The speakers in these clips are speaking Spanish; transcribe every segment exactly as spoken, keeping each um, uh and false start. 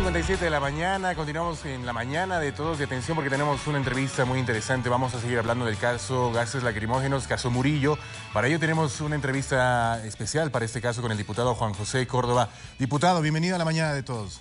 cincuenta y siete de la mañana, continuamos en la mañana de todos. De atención porque tenemos una entrevista muy interesante. Vamos a seguir hablando del caso gases lacrimógenos, caso Murillo. Para ello tenemos una entrevista especial para este caso con el diputado Juan José Córdoba. Diputado, bienvenido a la mañana de todos.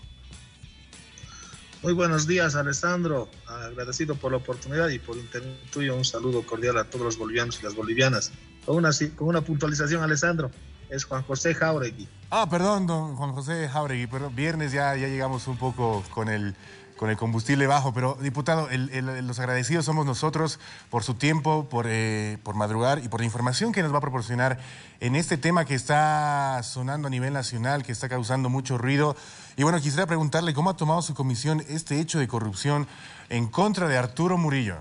Muy buenos días, Alessandro. Agradecido por la oportunidad y por internet tuyo. Un saludo cordial a todos los bolivianos y las bolivianas. Con una, con una puntualización, Alessandro. Es Juan José Jauregui. Ah, perdón, don Juan José Jauregui, pero viernes ya, ya llegamos un poco con el, con el combustible bajo, pero diputado, el, el, los agradecidos somos nosotros por su tiempo, por, eh, por madrugar y por la información que nos va a proporcionar en este tema que está sonando a nivel nacional, que está causando mucho ruido. Y bueno, quisiera preguntarle cómo ha tomado su comisión este hecho de corrupción en contra de Arturo Murillo.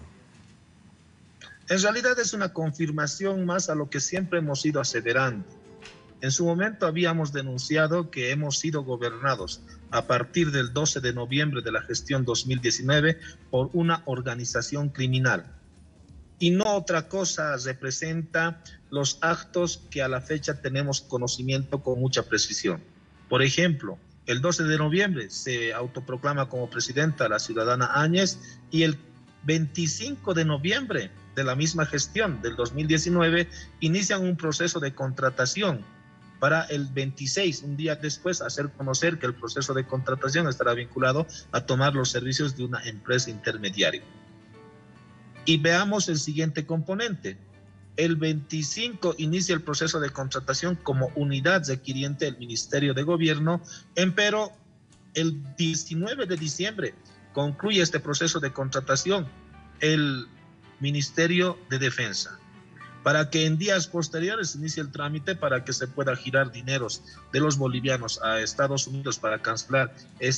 En realidad es una confirmación más a lo que siempre hemos ido aseverando. En su momento habíamos denunciado que hemos sido gobernados a partir del doce de noviembre de la gestión dos mil diecinueve por una organización criminal. Y no otra cosa representa los actos que a la fecha tenemos conocimiento con mucha precisión. Por ejemplo, el doce de noviembre se autoproclama como presidenta la ciudadana Áñez y el veinticinco de noviembre de la misma gestión del dos mil diecinueve inician un proceso de contratación para el veintiséis, un día después, hacer conocer que el proceso de contratación estará vinculado a tomar los servicios de una empresa intermediaria. Y veamos el siguiente componente. El veinticinco inicia el proceso de contratación como unidad requiriente del Ministerio de Gobierno, empero el diecinueve de diciembre concluye este proceso de contratación el Ministerio de Defensa, para que en días posteriores inicie el trámite para que se pueda girar dineros de los bolivianos a Estados Unidos para cancelar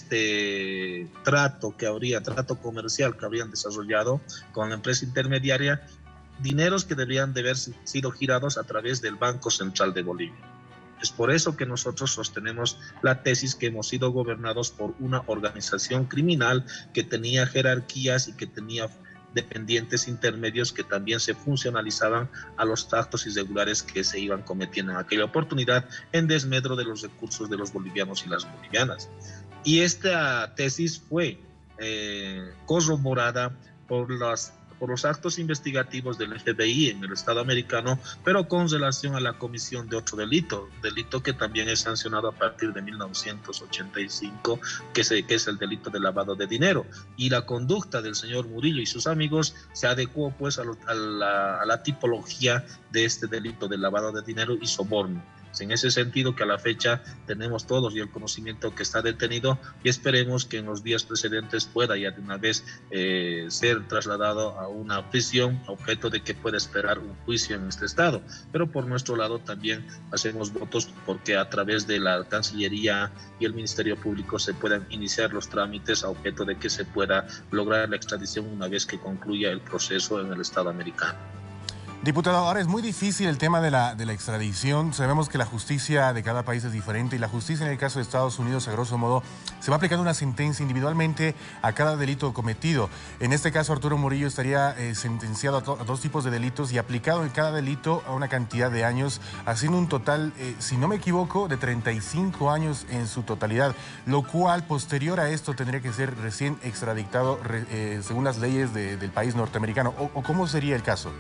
este trato que habría, trato comercial que habrían desarrollado con la empresa intermediaria, dineros que deberían de haber sido girados a través del Banco Central de Bolivia. Es por eso que nosotros sostenemos la tesis que hemos sido gobernados por una organización criminal que tenía jerarquías y que tenía dependientes intermedios que también se funcionalizaban a los actos irregulares que se iban cometiendo en aquella oportunidad en desmedro de los recursos de los bolivianos y las bolivianas. Y esta tesis fue eh, corroborada por las por los actos investigativos del F B I en el Estado americano, pero con relación a la comisión de otro delito, delito que también es sancionado a partir de mil novecientos ochenta y cinco, que, se, que es el delito de lavado de dinero. Y la conducta del señor Murillo y sus amigos se adecuó pues a, lo, a, la, a la tipología de este delito de lavado de dinero y soborno. En ese sentido que a la fecha tenemos todos y el conocimiento que está detenido y esperemos que en los días precedentes pueda ya de una vez eh, ser trasladado a una prisión, objeto de que pueda esperar un juicio en este estado. Pero por nuestro lado también hacemos votos porque a través de la Cancillería y el Ministerio Público se puedan iniciar los trámites a objeto de que se pueda lograr la extradición una vez que concluya el proceso en el estado americano. Diputado, ahora es muy difícil el tema de la, de la extradición. Sabemos que la justicia de cada país es diferente y la justicia en el caso de Estados Unidos, a grosso modo, se va aplicando una sentencia individualmente a cada delito cometido. En este caso, Arturo Murillo estaría eh, sentenciado a, a dos tipos de delitos y aplicado en cada delito a una cantidad de años, haciendo un total, eh, si no me equivoco, de treinta y cinco años en su totalidad, lo cual, posterior a esto, tendría que ser recién extraditado eh, según las leyes de, del país norteamericano. ¿O, o cómo sería el caso?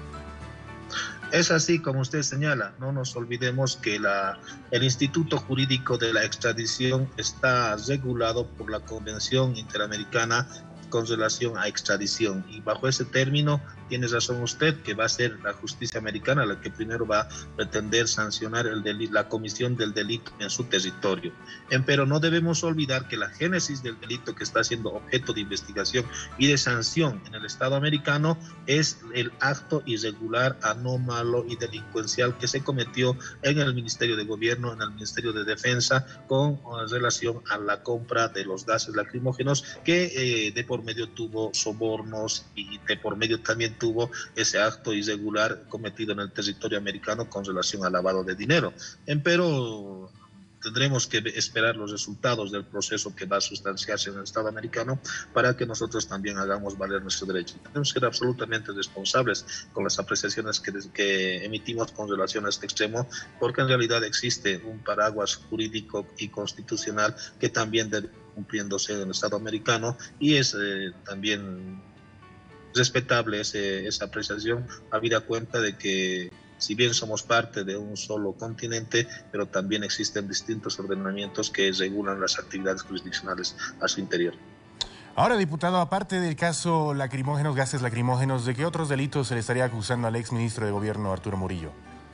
Es así como usted señala, no nos olvidemos que la, el Instituto Jurídico de la Extradición está regulado por la Convención Interamericana con relación a extradición y bajo ese término tiene razón usted que va a ser la justicia americana la que primero va a pretender sancionar el delito, la comisión del delito en su territorio. Pero no debemos olvidar que la génesis del delito que está siendo objeto de investigación y de sanción en el Estado americano es el acto irregular, anómalo y delincuencial que se cometió en el Ministerio de Gobierno, en el Ministerio de Defensa con relación a la compra de los gases lacrimógenos que eh, de por medio tuvo sobornos y de por medio también tuvo ese acto irregular cometido en el territorio americano con relación al lavado de dinero. Empero tendremos que esperar los resultados del proceso que va a sustanciarse en el Estado americano para que nosotros también hagamos valer nuestro derecho. Tenemos que ser absolutamente responsables con las apreciaciones que, que emitimos con relación a este extremo, porque en realidad existe un paraguas jurídico y constitucional que también debe cumpliéndose en el Estado americano, y es eh, también respetable ese, esa apreciación, habida cuenta de que si bien somos parte de un solo continente, pero también existen distintos ordenamientos que regulan las actividades jurisdiccionales a su interior. Ahora, diputado, aparte del caso lacrimógenos, gases lacrimógenos, ¿de qué otros delitos se le estaría acusando al exministro de Gobierno, Arturo Murillo?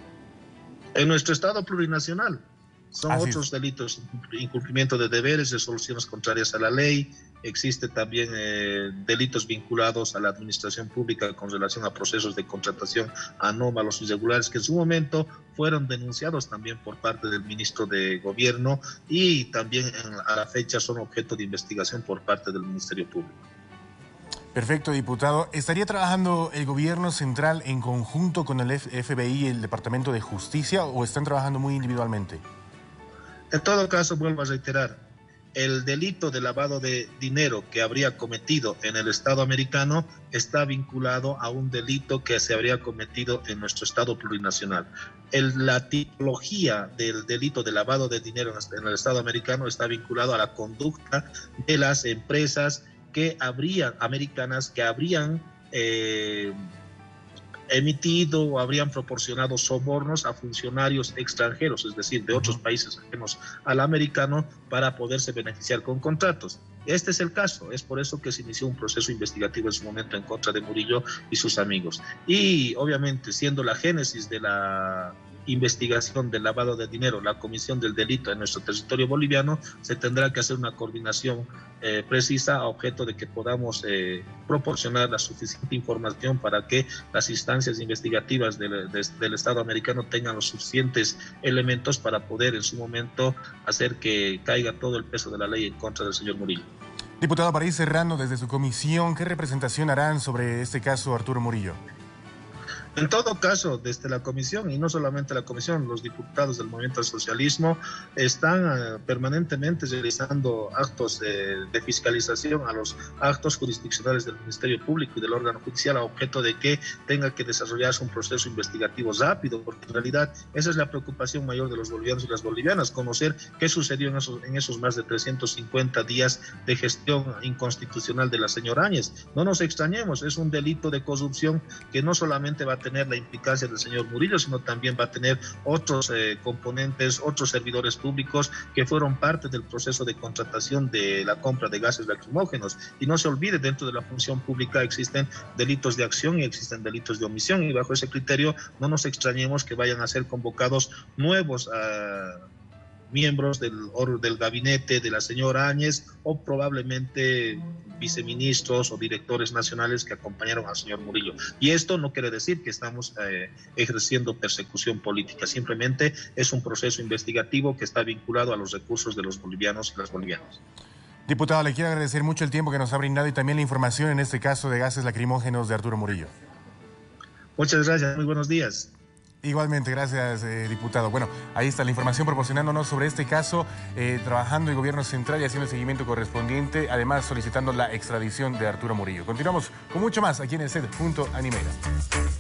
En nuestro Estado plurinacional son Así otros es. delitos: incumplimiento de deberes, resoluciones contrarias a la ley. Existe también eh, delitos vinculados a la administración pública con relación a procesos de contratación anómalos y irregulares, que en su momento fueron denunciados también por parte del ministro de Gobierno, y también en, a la fecha son objeto de investigación por parte del Ministerio Público. Perfecto, diputado. ¿Estaría trabajando el gobierno central en conjunto con el F B I y el Departamento de Justicia, o están trabajando muy individualmente? En todo caso, vuelvo a reiterar, el delito de lavado de dinero que habría cometido en el Estado americano está vinculado a un delito que se habría cometido en nuestro Estado plurinacional. El, la tipología del delito de lavado de dinero en el Estado americano está vinculado a la conducta de las empresas que habrían, americanas, que habrían eh, emitido o habrían proporcionado sobornos a funcionarios extranjeros, es decir, de otros países ajenos al americano, para poderse beneficiar con contratos. Este es el caso, es por eso que se inició un proceso investigativo en su momento en contra de Murillo y sus amigos. Y obviamente, siendo la génesis de la investigación del lavado de dinero la comisión del delito en nuestro territorio boliviano, se tendrá que hacer una coordinación eh, precisa a objeto de que podamos eh, proporcionar la suficiente información para que las instancias investigativas del, de, del Estado americano tengan los suficientes elementos para poder en su momento hacer que caiga todo el peso de la ley en contra del señor Murillo. Diputado, para ir cerrando, desde su comisión, ¿qué representación harán sobre este caso Arturo Murillo? En todo caso, desde la comisión, y no solamente la comisión, los diputados del Movimiento al Socialismo están uh, permanentemente realizando actos de, de fiscalización a los actos jurisdiccionales del Ministerio Público y del órgano judicial, a objeto de que tenga que desarrollarse un proceso investigativo rápido, porque en realidad esa es la preocupación mayor de los bolivianos y las bolivianas, conocer qué sucedió en esos, en esos más de trescientos cincuenta días de gestión inconstitucional de la señora Áñez. No nos extrañemos, es un delito de corrupción que no solamente va a tener la implicancia del señor Murillo, sino también va a tener otros eh, componentes, otros servidores públicos que fueron parte del proceso de contratación de la compra de gases lacrimógenos. Y no se olvide, dentro de la función pública existen delitos de acción y existen delitos de omisión, y bajo ese criterio no nos extrañemos que vayan a ser convocados nuevos uh, miembros del, del gabinete de la señora Áñez, o probablemente viceministros o directores nacionales que acompañaron al señor Murillo. Y esto no quiere decir que estamos eh, ejerciendo persecución política, simplemente es un proceso investigativo que está vinculado a los recursos de los bolivianos y las bolivianas. Diputado, le quiero agradecer mucho el tiempo que nos ha brindado y también la información en este caso de gases lacrimógenos de Arturo Murillo. Muchas gracias, muy buenos días. Igualmente, gracias, eh, diputado. Bueno, ahí está la información proporcionándonos sobre este caso, eh, trabajando el gobierno central y haciendo el seguimiento correspondiente, además solicitando la extradición de Arturo Murillo. Continuamos con mucho más aquí en el set junto a Animera.